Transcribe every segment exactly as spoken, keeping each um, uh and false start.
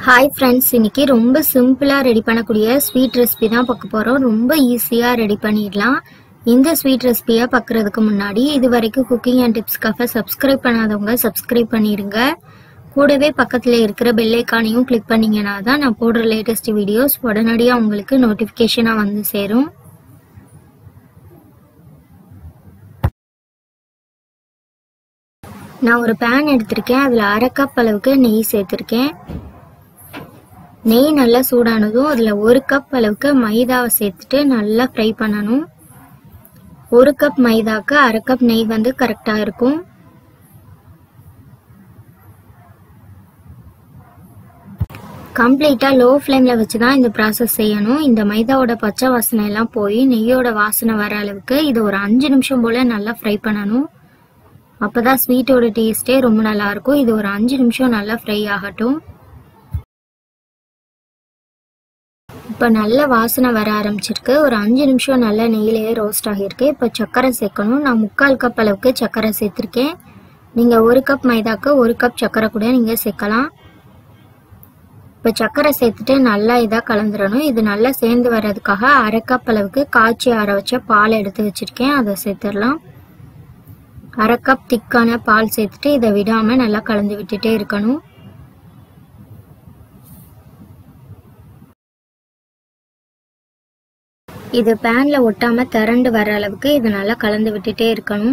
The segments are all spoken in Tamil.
ஹாய் ஃப்ரெண்ட்ஸ், இன்னைக்கு ரொம்ப சிம்பிளாக ரெடி பண்ணக்கூடிய ஸ்வீட் ரெசிபி தான் பார்க்க போகிறோம். ரொம்ப ஈஸியாக ரெடி பண்ணிடலாம். இந்த ஸ்வீட் ரெசிபியை பார்க்குறதுக்கு முன்னாடி இது வரைக்கும் குக்கிங் அண்ட் டிப்ஸ்க்காக சப்ஸ்கிரைப் பண்ணாதவங்க சப்ஸ்கிரைப் பண்ணிடுங்க. கூடவே பக்கத்தில் இருக்கிற பெல் ஐக்கானையும் கிளிக் பண்ணிங்கன்னா தான் நான் போடுற லேட்டஸ்ட் வீடியோஸ் உடனடியாக உங்களுக்கு நோட்டிஃபிகேஷனாக வந்து சேரும். நான் ஒரு பேன் எடுத்திருக்கேன். அதில் அரை கப் அளவுக்கு நெய் சேர்த்துருக்கேன். நெய் நல்லா சூடானதும் அதில் ஒரு கப் அளவுக்கு மைதாவை சேர்த்துட்டு நல்லா ஃப்ரை பண்ணணும். ஒரு கப் மைதாக்கு அரை கப் நெய் வந்து கரெக்டாக இருக்கும். கம்ப்ளீட்டாக லோ ஃப்ளேமில் வச்சு தான் இந்த ப்ராசஸ் செய்யணும். இந்த மைதாவோட பச்சை வாசனை எல்லாம் போய் நெய்யோட வாசனை வர அளவுக்கு இது ஒரு அஞ்சு நிமிஷம் போல் நல்லா ஃப்ரை பண்ணணும். அப்போ தான் ஸ்வீட்டோட டேஸ்ட்டே ரொம்ப நல்லாயிருக்கும். இது ஒரு அஞ்சு நிமிஷம் நல்லா ஃப்ரை ஆகட்டும். இப்போ நல்ல வாசனை வர ஆரம்பிச்சிருக்கு. ஒரு அஞ்சு நிமிஷம் நல்லா நெய்யிலேயே ரோஸ்ட் ஆகியிருக்கு. இப்போ சர்க்கரை சேர்க்கணும். நான் முக்கால் கப் அளவுக்கு சர்க்கரை சேர்த்துருக்கேன். நீங்கள் ஒரு கப் மைதாக்கு ஒரு கப் சர்க்கரை கூட நீங்கள் சேர்க்கலாம். இப்போ சர்க்கரை சேர்த்துட்டு நல்லா இதாக கலந்துடணும். இது நல்லா சேர்ந்து வர்றதுக்காக அரை கப் அளவுக்கு காய்ச்சி ஆற வச்ச பால் எடுத்து வச்சுருக்கேன். அதை சேர்த்துடலாம். அரை கப் திக்கான பால் சேர்த்துட்டு இதை விடாமல் நல்லா கலந்து விட்டுட்டே இருக்கணும். இது பேன்ல ஒட்டாம திரண்டு வர அளவுக்கு இது நல்லா கலந்து விட்டுட்டே இருக்கணும்.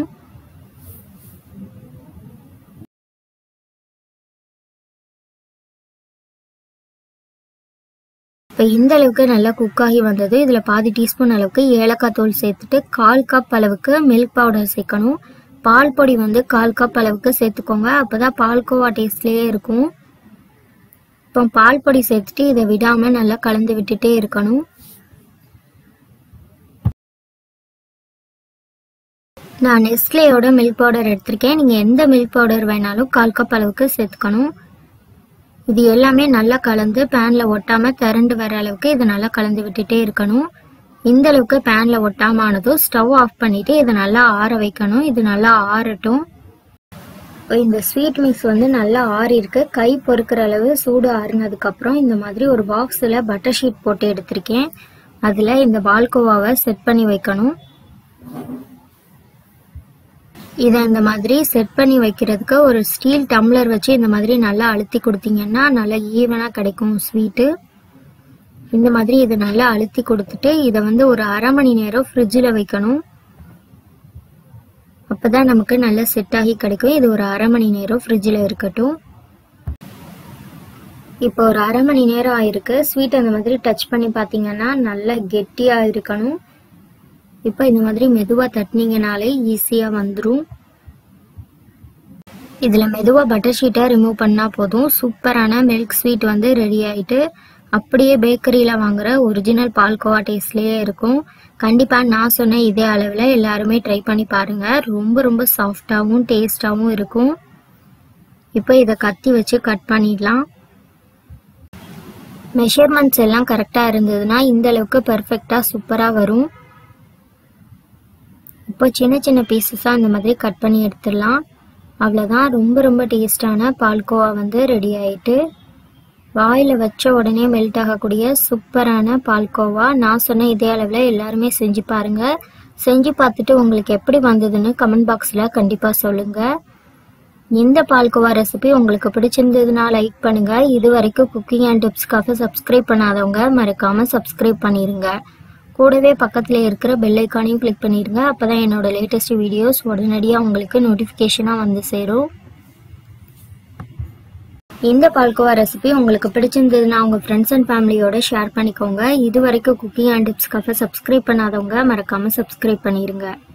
இப்போ இந்த அளவுக்கு நல்லா குக் ஆகி வந்தது. இதுல பாதி டீஸ்பூன் அளவுக்கு ஏலக்காய் தூள் சேர்த்துட்டு கால் கப் அளவுக்கு மில்க் பவுடர் சேர்க்கணும். பால் பொடி வந்து கால் கப் அளவுக்கு சேர்த்துக்கோங்க. அப்பதான் பால்கோவா டேஸ்ட்லயே இருக்கும். இப்போ பால் பொடி சேர்த்துட்டு இதை விடாம நல்லா கலந்து விட்டுட்டே இருக்கணும். நான் நெஸ்லேயோட மில்க் பவுடர் எடுத்திருக்கேன். நீங்கள் எந்த மில்க் பவுடர் வேணாலும் கால் கப் அளவுக்கு சேர்த்துக்கணும். இது எல்லாமே நல்லா கலந்து பேனில் ஒட்டாமல் திரண்டு வர அளவுக்கு இதை நல்லா கலந்து விட்டுட்டே இருக்கணும். இந்த அளவுக்கு பேனில் ஒட்டாமல் ஆனதும் ஸ்டவ் ஆஃப் பண்ணிவிட்டு இதை நல்லா ஆற வைக்கணும். இது நல்லா ஆறட்டும். இப்போ இந்த ஸ்வீட் மிக்ஸ் வந்து நல்லா ஆறி இருக்கு. கை பொறுக்கிற அளவு சூடு ஆறுனதுக்கப்புறம் இந்த மாதிரி ஒரு பாக்ஸில் பட்டர் ஷீட் போட்டு எடுத்திருக்கேன். அதில் இந்த பால்கோவாவை செட் பண்ணி வைக்கணும். இதை இந்த மாதிரி செட் பண்ணி வைக்கிறதுக்கு ஒரு ஸ்டீல் டம்ளர் வச்சு இந்த மாதிரி நல்லா அழுத்தி கொடுத்தீங்கன்னா நல்லா ஈவனாக கிடைக்கும் ஸ்வீட்டு. இந்த மாதிரி இதை நல்லா அழுத்தி கொடுத்துட்டு இதை வந்து ஒரு அரை மணி நேரம் ஃப்ரிட்ஜில் வைக்கணும். அப்போ தான் நமக்கு நல்லா செட் ஆகி கிடைக்கும். இது ஒரு அரை மணி நேரம் ஃப்ரிட்ஜில் இருக்கட்டும். இப்போ ஒரு அரை மணி நேரம் ஆயிருக்கு. ஸ்வீட் அந்த மாதிரி டச் பண்ணி பார்த்தீங்கன்னா நல்லா கெட்டியாக இருக்கணும். இப்போ இந்த மாதிரி மெதுவாக தட்டினீங்கனாலே ஈஸியாக வந்துடும். இதில் மெதுவாக பட்டர் ஷீட்டை ரிமூவ் பண்ணால் போதும். சூப்பரான மில்க் ஸ்வீட் வந்து ரெடி ஆகிட்டு அப்படியே பேக்கரியில் வாங்குகிற ஒரிஜினல் பால்கோவா டேஸ்ட்லேயே இருக்கும். கண்டிப்பாக நான் சொன்ன இதே அளவில் எல்லாருமே ட்ரை பண்ணி பாருங்கள். ரொம்ப ரொம்ப சாஃப்டாகவும் டேஸ்டாகவும் இருக்கும். இப்போ இதை கத்தி வச்சு கட் பண்ணிடலாம். மெஷர்மெண்ட்ஸ் எல்லாம் கரெக்டாக இருந்ததுன்னா இந்த அளவுக்கு பர்ஃபெக்டாக சூப்பராக வரும். இப்போ சின்ன சின்ன பீசஸாக இந்த மாதிரி கட் பண்ணி எடுத்துடலாம். அவ்வளோதான். ரொம்ப ரொம்ப டேஸ்டான பால்கோவா வந்து ரெடி ஆகிட்டு வாயில் வச்ச உடனே மெல்ட் ஆகக்கூடிய சூப்பரான பால்கோவா. நான் சொன்ன இதே அளவில் எல்லாருமே செஞ்சு பாருங்கள். செஞ்சு பார்த்துட்டு உங்களுக்கு எப்படி வந்ததுன்னு கமெண்ட் பாக்ஸில் கண்டிப்பாக சொல்லுங்கள். இந்த பால்கோவா ரெசிபி உங்களுக்கு பிடிச்சிருந்ததுன்னா லைக் பண்ணுங்கள். இது வரைக்கும் குக்கிங் அண்ட் டிப்ஸ்க்காக சப்ஸ்கிரைப் பண்ணாதவங்க மறக்காமல் சப்ஸ்கிரைப் பண்ணிடுங்க. கூடவே பக்கத்தில் இருக்கிற பெல் ஐக்கானையும் கிளிக் பண்ணிடுங்க. அப்போ தான் என்னோட லேட்டஸ்ட் வீடியோஸ் உடனடியாக உங்களுக்கு நோட்டிஃபிகேஷனாக வந்து சேரும். இந்த பால்கோவா ரெசிபி உங்களுக்கு பிடிச்சிருந்ததுன்னா உங்கள் ஃப்ரெண்ட்ஸ் அண்ட் ஃபேமிலியோட ஷேர் பண்ணிக்கோங்க. இது வரைக்கும் குக்கிங் அண்ட் டிப்ஸ்க்காக சப்ஸ்கிரைப் பண்ணாதவங்க மறக்காமல் சப்ஸ்கிரைப் பண்ணிடுங்க.